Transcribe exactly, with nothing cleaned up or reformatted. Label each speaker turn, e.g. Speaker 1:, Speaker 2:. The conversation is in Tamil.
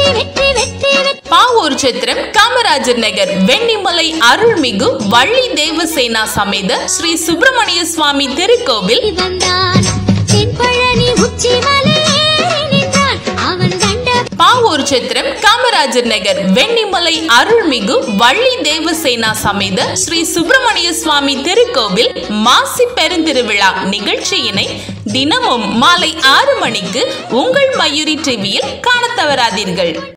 Speaker 1: பாவூர் சத்திரம் காமராஜர் நகர் வெண்ணிமலை அருள்மிகு வள்ளி தேவசேனா சமேத ஸ்ரீ சுப்பிரமணிய சுவாமி திருக்கோவில் பாவூர் சத்திரம் காமராஜர் நகர் வெண்ணிமலை அருள்மிகு வள்ளி தேவசேனா சமேத ஸ்ரீ சுப்பிரமணிய சுவாமி திருக்கோவில் மாசி பெருந்திருவிழா நிகழ்ச்சியினை தினமும் மாலை ஆறு மணிக்கு உங்கள் மயூரி டிவியில் காண தவறாதீர்கள்.